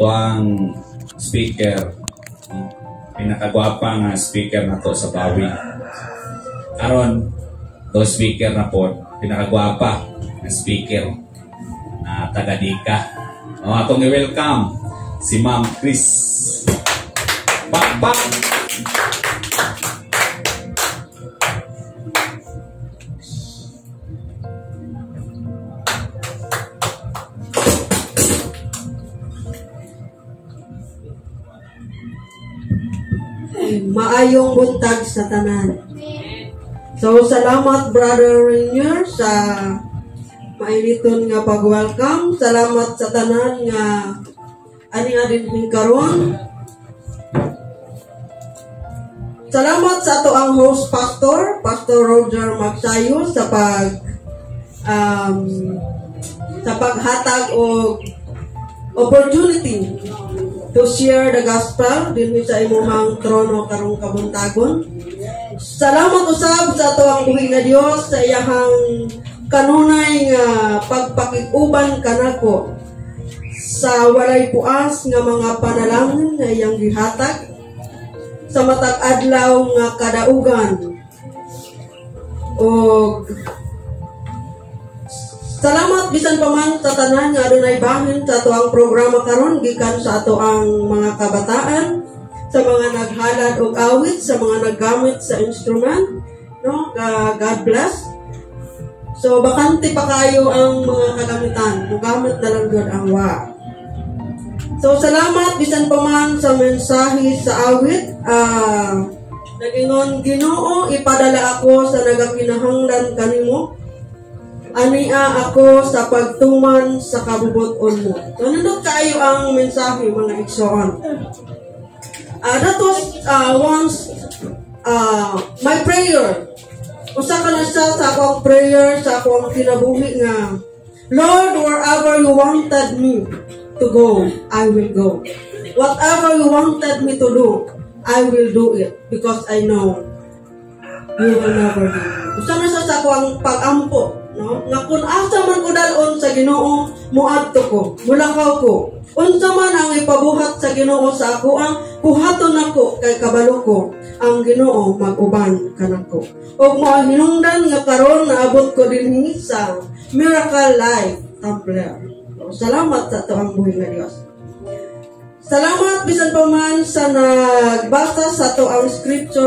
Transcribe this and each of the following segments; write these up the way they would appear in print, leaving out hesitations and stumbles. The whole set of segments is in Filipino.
tuang speaker, pinakagwapa nga speaker na to sa Bawi. Karon, to speaker na po, pinakagwapa nga speaker na taga-Dika. Atong i-welcome si Ma'am Chris. Pak! Maayong buntag sa tanan. So, salamat Brother Rainier sa mainiton nga pag-welcome. Salamat sa tanan nga ani adin karon. Salamat sa ato ang host pastor, Pastor Roger Magsayo sa paghatag og opportunity to share the gospel din sa imong trono karong kabuntagon. Salamat usab sa ato ang buhi nga Dios sa iyahang kanunay nga pagpakig-uban kanako sa walay puas nga mga panalangin nga iyang gihatag sa matag adlaw nga kadaugan. Og salamat bisan pa man sa tanan nga adunay bahin sa ato ang programa karon gikan sa ato ang mga kabataan, sa mga naghalad og awit, sa mga naggamit sa instrument, no? God bless. So bakante pa kayo ang mga kagamitan, mugamit na lang gyud ang wa. So salamat bisan pa man sa mensahe sa awit. Nagingon Ginoo, ipadala ako sa nagakinahanglan kanimo. Ania ako sa pagtuman sa kabubuton mo. So, nandun kayo ang mensahe, mga igsoon. That was once my prayer. Usa ka na siya sa akong prayer, sa akong kinabuhi nga, Lord, wherever you wanted me to go, I will go. Whatever you wanted me to do, I will do it. Because I know you will never do it. Usa na siya sa akong pag-ampo. No? Nga kung asa man ko dalon sa Ginoo, muadto ko, mulakaw ko. Unsa man ang ipabuhat sa Ginoo sa ako, ang buhaton nako kay kabalo ko, ang Ginoo mag-uban kanako. Og mao hinungdan nga karon naabot ko dinhi sa Miracle Life Templar. Salamat sa ato ang buhi nga Dios. Salamat bisan pa man sa nagbasa sa ato ang scripture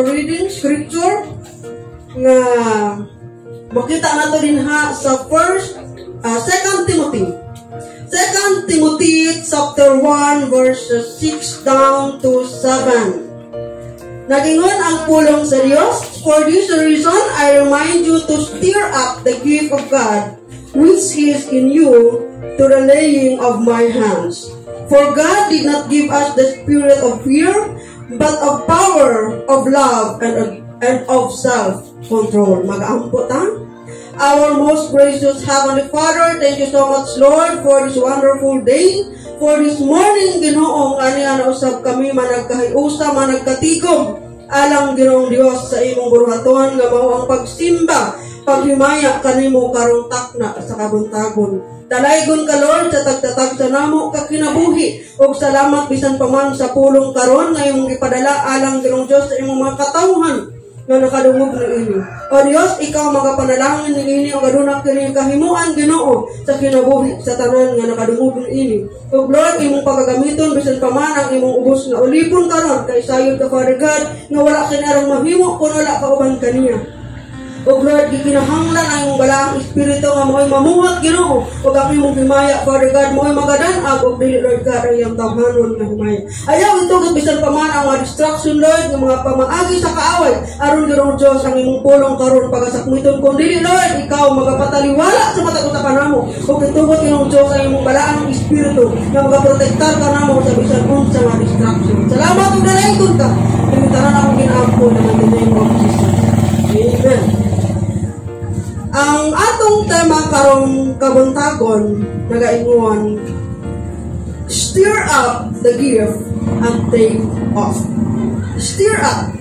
nga makita nato din ha sa 2 Timothy. 2 Timothy chapter 1 verses 6 down to 7. Nagingon ang pulong sa Dios, for this reason I remind you to stir up the gift of God which is in you to the laying of my hands. For God did not give us the spirit of fear, but of power, of love, and of self-control. Mag-ampot ha? Our most gracious Heavenly Father, thank you so much, Lord, for this wonderful day, for this morning, Ginoo, nga nausab kami, managkahiusa, managkatigom, alang Ginoong Dios sa imong buruhaton, nga mao ang pagsimba, paghimaya kanimo karong takna sa kabuntagon. Dalaygon ka, Lord, sa tagtatag sa namo ka kinabuhi, ug salamat bisan pa man sa pulong karon nga imong ipadala alang Ginoong Dios sa imong mga katawhan nga nakadungog ni ini. O Dios, ikaw magapanalangin ni ini o gaduna kini kahimuan Ginoo sa kinabuhi sa tanan nga nakadungog ni ini. O Lord, imong pagagamiton bisan pa man ang imong ubos nga ulipon karon kay sayod ka Father God nga wala kinarang mahimo kun wala ka uban kaniya. O Lord, gikinahanglan ang imong balaang espiritu nga mo'y mamuhat Ginoo ug ang imong himaya Father God mo'y magadan-ag ug dili Lord God ay ang tawhanon nga himaya. Ayaw itugot bisan pa man ang mga distraction Lord nga mga pamaagi sa kaaway aron Ginoong Dios ang imong pulong karon pagasakmiton kun dili Lord ikaw magapataliwala sa matag usa kanamo ug itugot Ginoong Dios ang imong balaang espiritu nga magaprotektar kanamo sa bisan unsa nga distraction. Salamat ug dalaygon ka. Pintaran akong ginaampo na in the name of Jesus. Amen. Ang atong tema karong kabuntagon nagaingon, stir up the gift and take off. Stir up.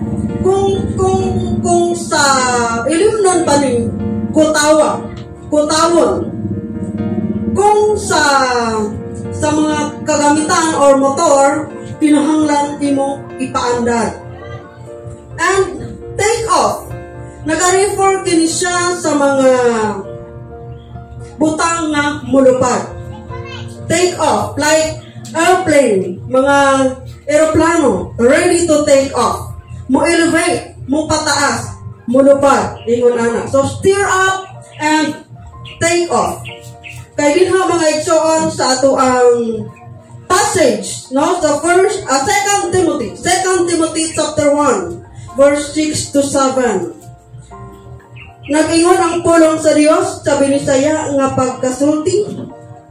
Kung sa ilimnon pa ni kutawon. Kung sa sa mga kagamitan or motor, kinahanglan imong ipaandar. And take off. Nag-refer kini siya sa mga butang nga mulupad. Take off, like airplane, mga aeroplano, ready to take off. Mo elevate, mo pataas, mulupad, ingon ana. So steer up and take off. Kay dinha mga igsoon sa ato ang passage, no? Sa first, 2 Timothy chapter 1, verse 6 to 7. Nag-ingon ang pulong sa Dios sa binisaya nga pagkasulti.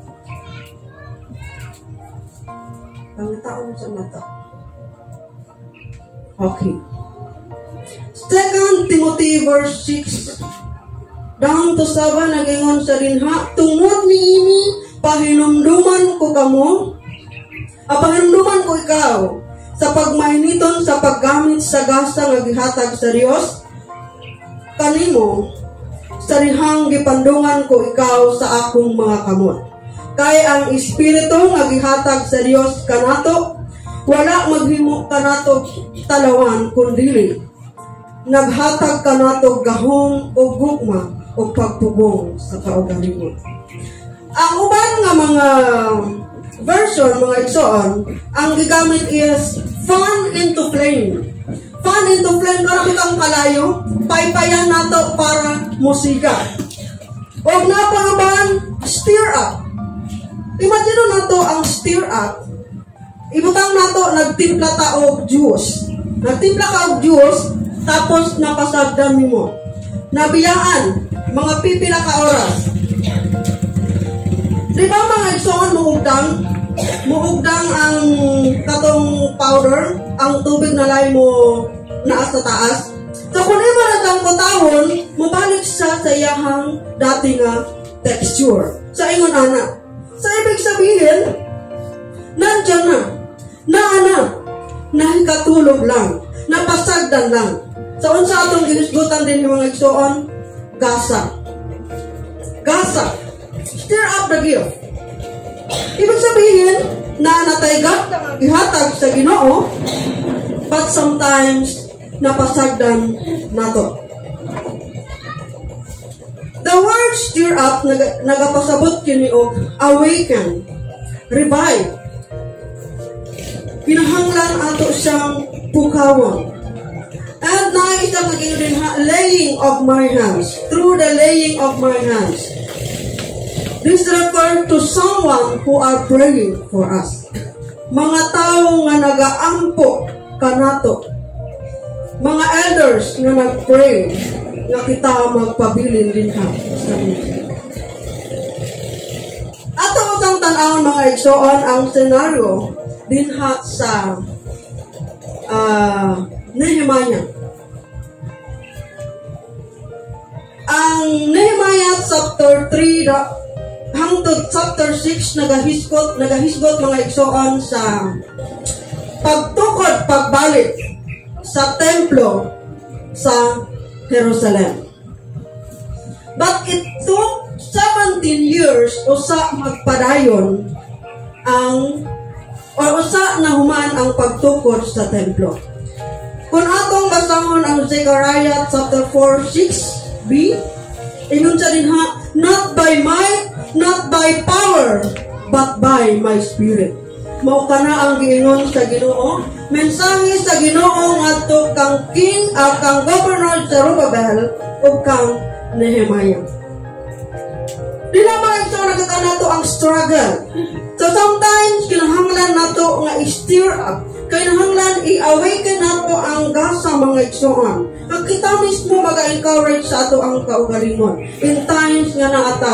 Ang taon sa mata. Okay. 2 Timothy verse 6 down to 7, nag-ingon sa dinha, tungod niini pahinumduman ko kamo, pahinumduman ko ikaw sa pagmainiton sa paggamit sa gasa nga gihatag sa Dios kanimo, sa rihang gipandungan ko ikaw sa akong mga kamot. Kay ang espiritu nga gihatag sa Dios kanato, wala maghimo kanato talawan kundi naghatag kanato gahom o gugma o pagpugong sa kaugalingon. Ang uban nga mga version, mga igsoon, ang gigamit is fan into flame. Fan into flame, karapit ang kalayo, paypayan nato para musika. O napangaban, steer up. Imagine nato ang steer up. Ibutang nato, nagtimpla ta og juice. Nagtimpla ka og juice, tapos napasagdan mo. Nabiyaan, mga pipila ka oras. Di ba mga igsoon muugdang ang katong powder, ang tubig na lay mo naas sa taas. So kung imo na tang kutahon, mabalik sa iyahang dati nga texture. Sa ingon ana. Sa ibig sabihin, nandiyan nahikatulog lang, napasagdan lang. Sa unsa atong ginisgutan din yung mga igsoon, gasa. Stir up the gift. Ibig sabihin, natay gasa ihatag sa Ginoo, but sometimes napasagdan nato. The word stir up nagapasabot kini og awaken, revive. Kinahanglan ato siyang pukawon. And nais ang maging rin laying of my hands. Through the laying of my hands. This refers to someone who are praying for us. Mga tao nga nagaampo kanato. Mga elders nga nagpray nga kita magpabilin din ha. Ato utang tan-awon mga igsoon ang senaryo dinha sa Nehemiah. Ang Nehemiah chapter 3 hangtod chapter 6 nagahisgot mga igsoon sa pagtukod pagbalik sa templo sa Jerusalem. But it took 17 years usa magpadayon usa na human ang pagtukod sa templo. Kung atong basahon ang Zechariah chapter 4:6b, ingon sa dinha, not by might, not by power, but by my spirit. Mao kana ang giingon sa Ginoo, mensahe sa Ginoo ngadto kang king kang governor Zerubbabel ug kang Nehemiah. Dila ba ito nakita nato ang struggle? So sometimes kinahanglan nato nga i-stir up, kinahanglan i-awaken nato ang gasa mga igsoon. Ang kita mismo maga-encourage sa ato ang kaugalingon. In times nga naata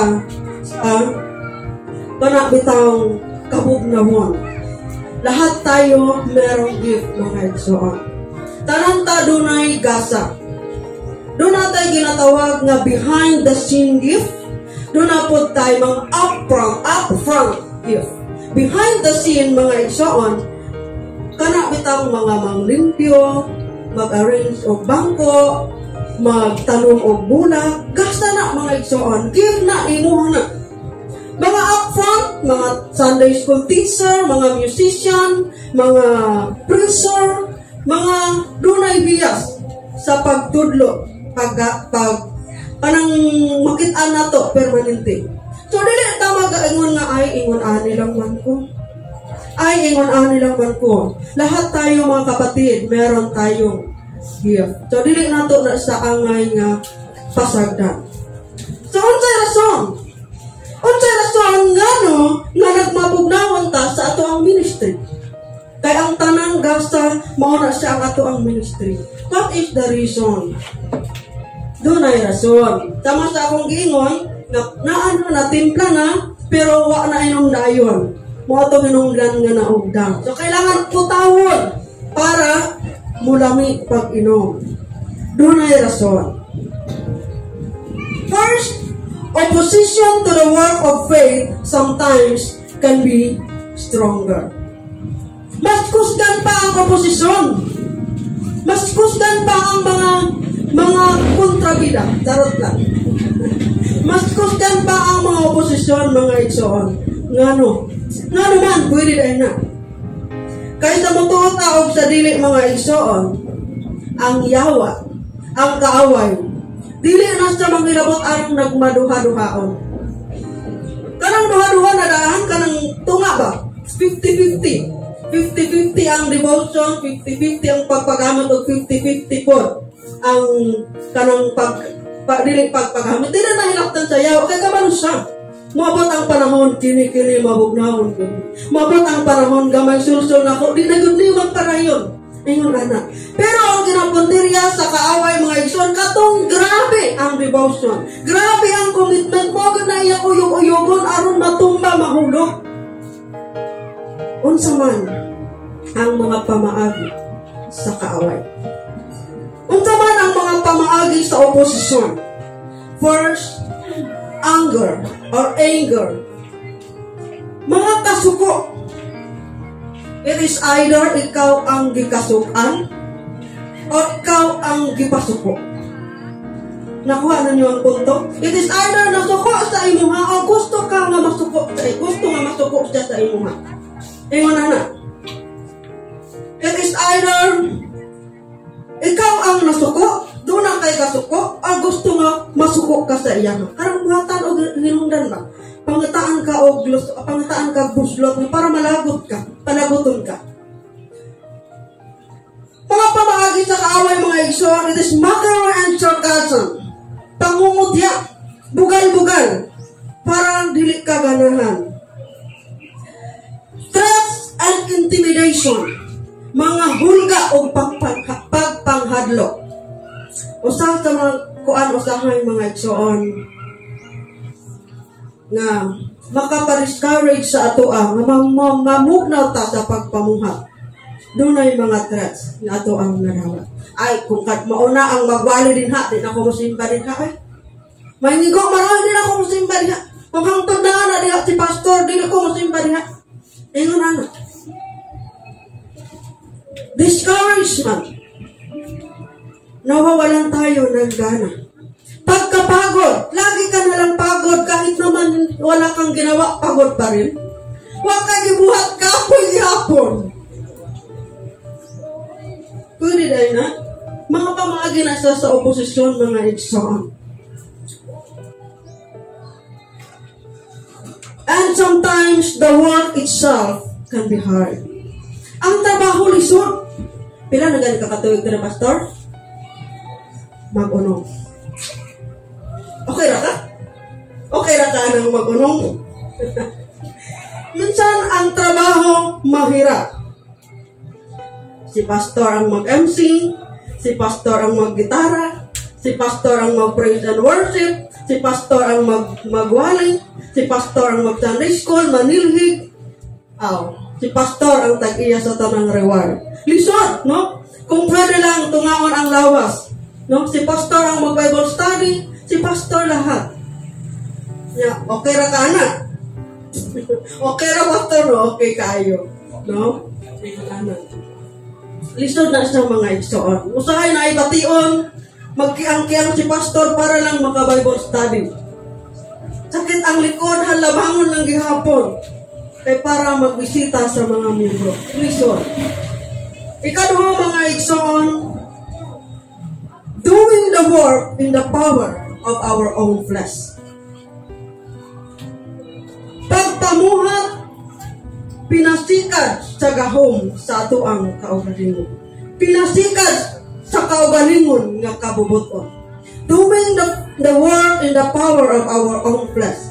panabitang kabugnawon. Lahat tayo merong gift mga igsoon. Tanan ta dunay gasa. Doon natin ginatawag nga behind the scene gift. Doon na po tayo mga upfront gift. Behind the scene, mga igsoon, kana bitang mga manglimpyo, mag-arrange og bangko, magtanong og bulak, gasta na mga igsoon, give na, imuha na. Mga upfront, mga Sunday school teacher, mga musician, mga preacher, mga dunay biyas sa pagtudlo, kanang makita na to permanente. So dili ta magaingon nga ay ingon ani lang man ko. Ay ingon ani lang man ko. Lahat tayo mga kapatid, meron tayong gift. So dili nato na sa angay nga pasagdan. So unsay rason? Unsay rason ngano nga nagmabugnawan ta sa ato ang ministry? Kay ang tanang gasta mao na siya ang ato ang ministry. What is the reason? Doon ay rason. Tama sa akong giingon, naano na timpla na, pero wa na inom dayon. Mo to hinungdan nga naugdang. So kailangan putawon para mulami pag-inom. Doon ay rason. First, opposition to the work of faith sometimes can be stronger. Mas kusgan pa ang oposisyon. Mas kusgan pa ang mga kontrabida. Tarot lang. Mas kusgan pa ang mga oposisyon, mga igsoon. Ngano man, pwede dahil na. Kaysa mutuot aog sa dili mga igsoon, ang yawa, ang kaaway, dili na sa manghilabot ang nagmaduha-duhaon. Kanang duha-duha na daan, kanang tunga ba? 50-50. 50-50 ang devotion, 50-50 ang pagpagamit, o 50-50 po ang kanang pagpagamit. Di na nahilaptan sa yawa, kaya kamano siya. Mabot ang panahon, kini-kini mabugnahon. Mabot ang panahon, gamay sulsul na ko, di na gudliwang parayon. Ingon anak. Pero ang ginapuntirya sa kaaway mga igsoon, katong grabe ang devotion. Grabe ang commitment mo, na iya uyog-uyogon, aron matumba, mahulog. Unsa man ang mga pamaagi sa kaaway. Unsa man ang mga pamaagi sa oposisyon. First, anger or anger. Mga kasuko. It is either ikaw ang gikasukan o ikaw ang gipasuko. Nakuha na niyo ang punto? It is either nasuko sa imuha o gusto ka nga masuko siya sa imuha. Ingon na. It is either ikaw ang nasuko, doon ang kay kasuko, o gusto nga masuko ka sa iya. Karang buhatan o hinungdan ba? Pangitaan ka buslot para malagot ka, panaguton ka. Mga pamaagi sa kaaway mga igsoon, it is mockery and sarcasm. Pangungutya, bugal-bugal, parang dili ka ganahan. Threats and intimidation, mga hulga o pagpanghadlok. Usahay sa mga usahay mga igsoon na makapariscourage sa ato nga mamugnaw ta sa pagpamuhat. Doon ay mga threats na ato ang narawat. Ay, kung mauna ang magwali din ha, di na ako musimba din ha. Ay, mahingigo marami din ako musimba din ha. Kung hangtod na diha si pastor, di na ako musimba din ha. Ingon na. Discouragement. Nawawalan tayo ng gana. Pagkapagod, lagi ka nalang pagod kahit naman wala kang ginawa, pagod pa rin. Huwag ka gibuhat kapoy-hapon. Pwede dahil na, mga pamaagi na sa oposisyon, mga igsoon. And sometimes the work itself can be hard. Ang trabaho lisod. Pila na gani kakatuwig ka na, pastor? Mag-unong. Okay ra ka? Okay ra ka nang mag-unong? Minsan ang trabaho mahirap. Si pastor ang mag-MC, si pastor ang mag-gitara, si pastor ang mag-praise and worship, si pastor ang magwali, si pastor ang mag-Sunday school, manilhig. Si pastor ang tag-iya sa tanang reward. Lisod, no? Kung pwede lang tungaon ang lawas. No? Si pastor ang mag-Bible study, si pastor lahat. Okay ra ka na. Okay ra pastor, no? Okay kayo. No? Lisod na isang mga igsoon. Usahay na ibation, magkiang-kiang si pastor para lang maka-Bible study. Sakit ang likod, halabangon ng gihapon. kay para magbisita sa mga miyembro. Reason. Ikaduha mga igsoon, doing the work in the power of our own flesh. Pagpamuhat, pinasikad sa gahom sa ato ang kaugalingon. Pinasikad sa kaugalingon nga kabubuton. Doing the work in the power of our own flesh.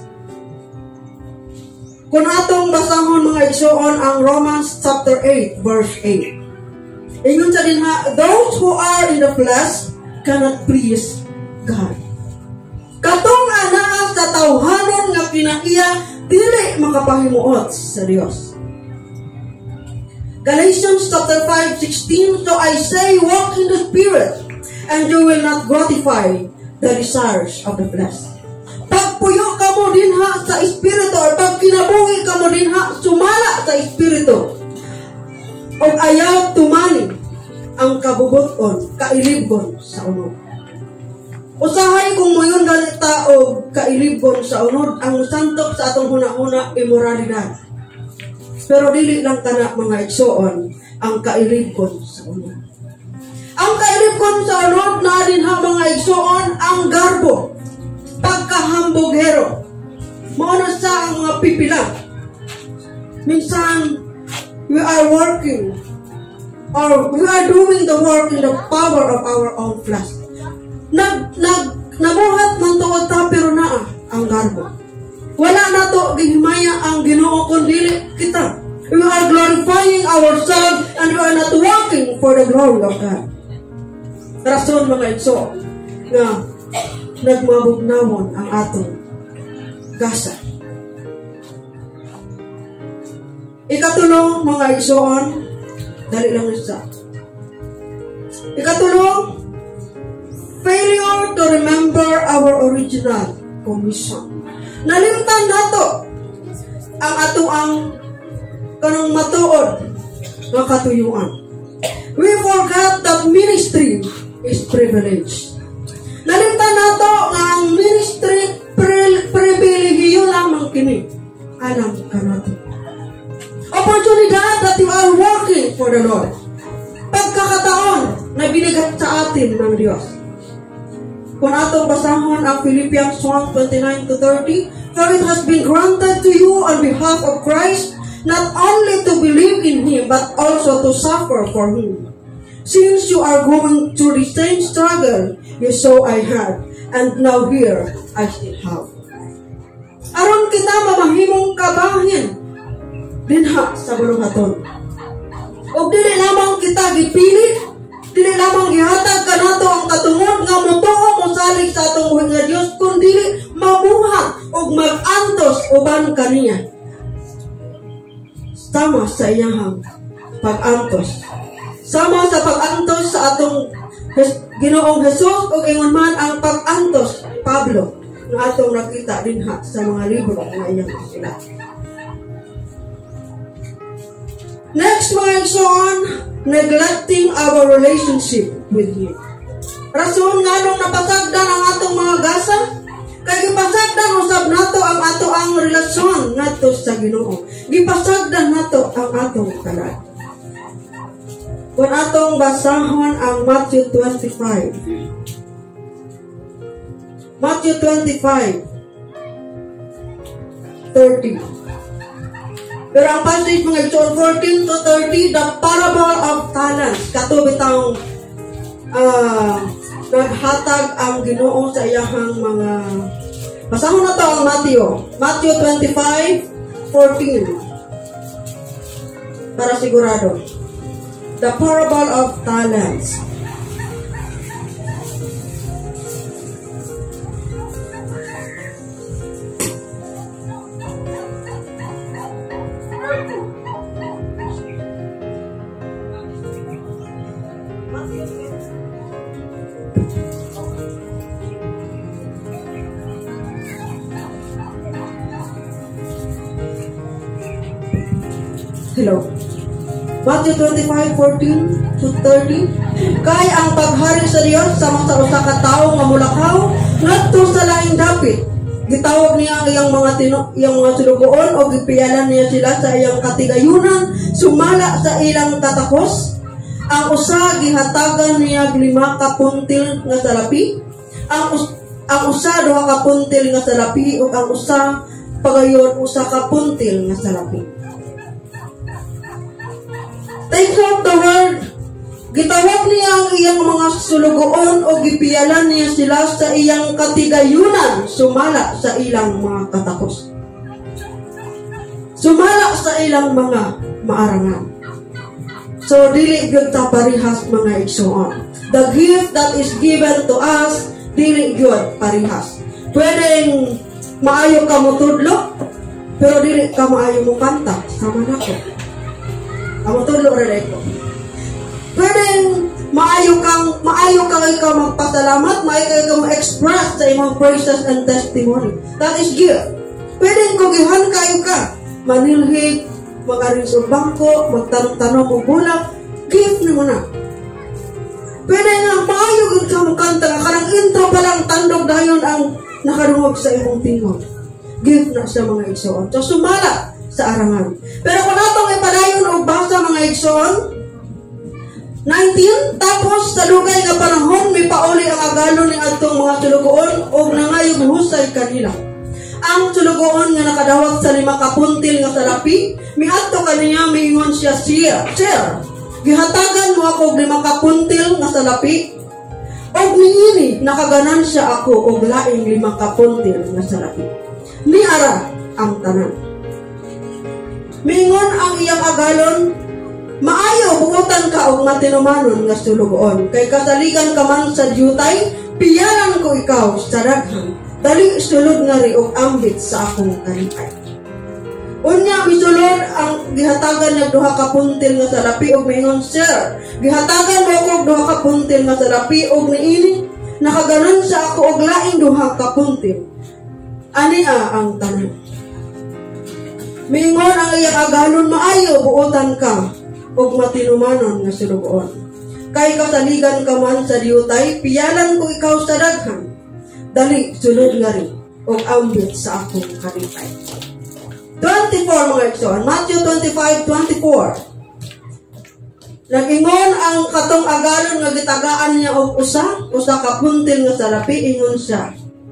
Kung atong basahon mga igsoon ang Romans chapter 8 verse 8. Ingon sa dinha, those who are in the flesh cannot please God. Katong anaa sa tawhanon nga kinaiya dili makapahimuot sa Dios. Galatians chapter 5:16, so I say walk in the spirit and you will not gratify the desires of the flesh. Pagpuyo ka mo dinha sa espiritu or pag kinabuhi ka mo dinha sumala sa espiritu o ayaw tumani ang kabubuton, kailibgon sa unod. Usahay kung mayon galita o kailibgon sa unod ang santok sa atong huna-huna imoralidad. Pero dili lang kana mga igsoon ang kailibgon sa unod. Ang kailibgon sa unod na dinha mga igsoon ang garbo, pagkahambughero. Mao na sa ang mga pipilang. Minsan we are working or we are doing the work in the power of our own flesh. Nabuhat man tuod ta pero naa ang garbo. Wala na to gihimaya ang Ginoo kundi kita. We are glorifying ourselves and we are not working for the glory of God. Rason mga igsoon na nagmabugnawon ang atong gasa. Ikatulong mga igsoon, dali lang isa. Ikatulong, failure to remember our original commission. Nalimtan nato ang ato ang kanang matuod nga katuyuan. We forgot that ministry is privilege. Nalimtan nato nga ang ministry pribilehiyo lamang kini. Alam ka nato. Oportunidad that you are working for the Lord. Pagkakataon na binigay sa atin ng Diyos. Kung atong basahon ang Philippians 1:29-30, for it has been granted to you on behalf of Christ not only to believe in Him but also to suffer for Him. Since you are going through the same struggle you saw I had, and now here I still have. Aron kita mamahimong kabahin dinha sa bulungaton. O dili lamang kita gipili, dili lamang gihatag kanato ang katungod nga motuo mo salig sa atong buhi nga Dios, kundi mabuhat og mag-antos uban kaniya. Sama sa iyang pag-antos. Sama sa pag-antos sa atong Ginoong Hesus ug ingon man ang pag-antos Pablo nga atong nakita dinha sa mga libro nga iyang isulat. Next mga igsoon, neglecting our relationship with Him. Rason nga nung napasagdan ang atong mga gasa, kay gipasagdan usab nato ang ato ang relasyon nato sa Ginoo. Gipasagdan nato ang atong kalag. Kung atong basahon ang Matthew 25. Matthew 25:30. Pero ang passage mga igsoon 14-30, the parable of talents. Katubitang naghatag ang Ginoo sa iyahang mga. Basahon na to ang Matthew 25:14. Para sigurado. The parable of talents. Hello. Matthew 25:14-30. Kay ang paghari sa Dios sama sa usa ka tawo nga mulakaw ngadto sa laing dapit Gitawag niya ang iyang mga sulugoon o gipiyalan niya sila sa iyang katigayunan, sumala sa ilang katakos. Ang usa gihatagan niya 5 ka puntil nga salapi. Ang usa 2 ka puntil nga salapi ug ang usa pagayon 1 ka puntil nga salapi. Take out the word. Gitawag niya ang iyang mga sulugoon o gipiyalan niya sila sa iyang katigayunan, sumala sa ilang mga katakos. Sumala sa ilang mga maarangan. So, dili gyud ta parihas mga igsoon. The gift that is given to us, dili gyud parihas. Pwedeng maayo ka mo tudlo, pero dili ka maayo mo kanta. Sama na ko. Amo tudlo rin ko. Pwedeng maayo kang ikaw magpasalamat, maayo kang mag-express sa imong praises and testimony. That is gift. Pwedeng kugihan kayo ka, manilhig, mag-aring sa bangko, magtanong-tanong o bulak, gift na mo na. Pwede nga maayo ka magkanta nga, karang intro pa lang tandog dayon ang nakarungog sa imong tingog. Gift na sa mga igsoon. So sumala sa arangan. Pero kung natong ipadayon o basa mga igsoon, 19, tapos sa lugay nga panahon, may pauli ang agalo ni atong mga sulugoon o nangayog husay kanila. Ang sulugoon nga nakadawat sa 5 ka puntil nga salapi, miadto kaniya miingon siya, Sir, gihatagan mo ako 5 ka puntil nga salapi, og niini nakaganan siya ako og laing 5 ka puntil nga salapi. Niara ang tanan. Miingon ang iyang agalon, maayo buotan ka og matinumanon nga sulugoon, kay kasaligan ka man sa diyutay, piyaran ko ikaw sa daghan, dali sulod nga ri og ambit sa akong kalipay. Unya misulod ang gihatagan niya 2 ka puntil nga salapi og miingon, Sir, gihatagan mo ako og 2 ka puntil nga salapi og niini nakaganan sa ako og laing 2 ka puntil. Ania ang tanan. Miingon ang iyang agalon, maayo buotan ka og matinumanon nga sulugoon. Kay kasaligan ka man sa diyutay, piyalan ko ikaw sa daghan, dali sulod nga rin og ambit sa akong kalipay. 24 mga igsoon, Matthew 25:24. Nag-ingon ang katong agalon nga gitagaan niya og usa ka puntil nga salapi, ingon siya,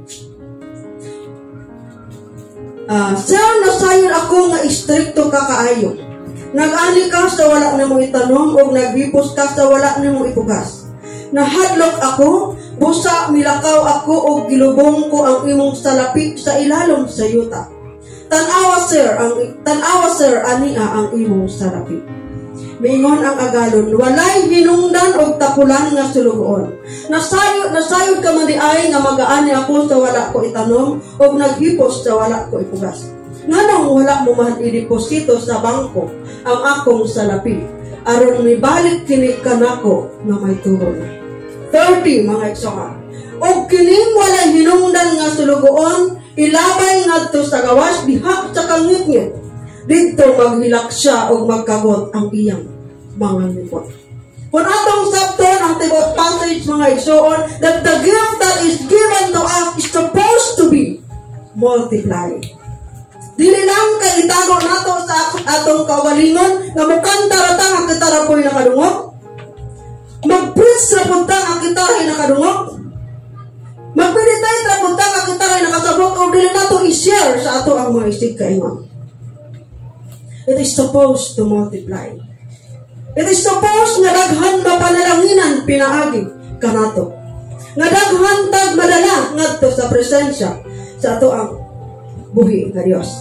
Sir, nasayon ako nga istrikto ka kaayo. Nag-ani ka sa wala nimo itanom o naghipos ka sa wala nimo ipugas. Nahadlok ako, busa milakaw ako o gilubong ko ang imong salapi sa ilalom sa yuta. Tanawa sir, ania ang imong salapi. Miingon ang agalon, walay hinungdan og tapulan nga sulugoon. Nasayod ka man di ay nga mag-aani ako sa wala ko itanom o naghipos sa wala ko ipugas. Nganong wala mo man i-deposito sa bangko ang akong salapi, aron nibalik kini kanako nga may turon. 30 mga igsoon. Og kining walay hinungdan nga sulugoon, ilabay ngadto sa gawas diha sa kangitngit. Dito maghilak siya o magkagot ang iyang mga lipot. Kung atong sabton ang tibok passage mga igsoon, that the gift that is given to us is supposed to be multiplied. Dili lang kay itago nato sa atong kaugalingon nga mukanta rata ang kitara po'y nakadungog. Mag-preach sa punta ang kitara nakadungog. Mag-meditate sa punta ang kitara nakasabot o dili nato i-share sa ato ang mga isig kaingon. It is supposed to multiply. It is supposed nga daghan mapanalanginan pinaagi kanato. Nga daghan tag madala ngadto sa presensya sa ato ang buhi nga Dios.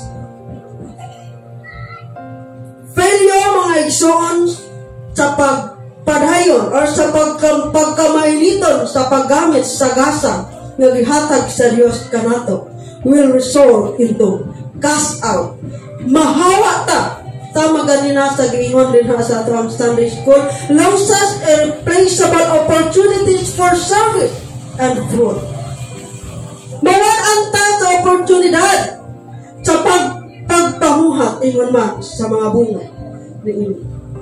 Failure mga igsoon sa pagpadayon or sa pagkamainiton sa paggamit sa gasa nga gihatag sa Dios kanato will result into cast out. Mahawa ta tama ganina sa giingon din sa ato ang Sunday School, losses irreplaceable opportunities for service and fruit. Mawaan ta sa oportunidad sa pagpamuhat ingon man sa mga bunga niini.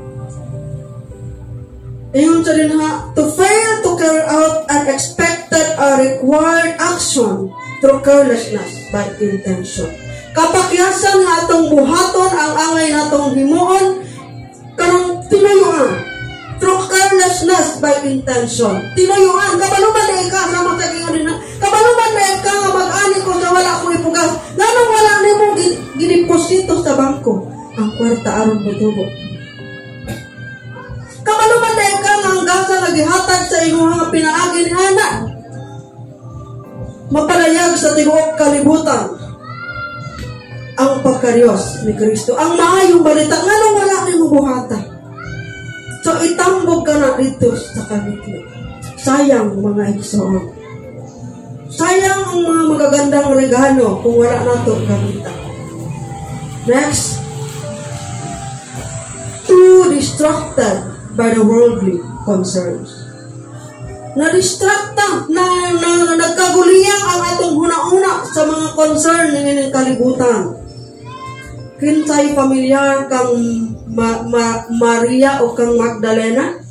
Ingon sa din ha, to fail to carry out unexpected or required action through carelessness by intention. Kapakyasan nga atong buhaton ang angay natong himuon kanang tinuyuan through carelessness by intention. Tinuyuan, kabaluman na ika sa mataging rin na, kabaluman na ika nga mag-ani ko sa wala ko ipugas, nanong wala ni mo giniposito sa bangko ang kwarta aron mo tubo. Kabaluman na ika nga ang gasa nagihatag sa iyong mga pinaagi ni anak, mapalayag sa tibuok kalibutan ang pagkaryos ni Kristo, ang maayong balita nga nung wala ni buhata. So itambog ka na dito sa kamitlo. Sayang mga igsoon. Sayang ang mga magagandang regalo kung wala na ito gamita. Next, too distracted by the worldly concerns. Na-distracta, na nagkaguliyang ang atong huna-una sa mga concern ng kalibutan. Kinsay familiar kang Maria o kang Magdalena?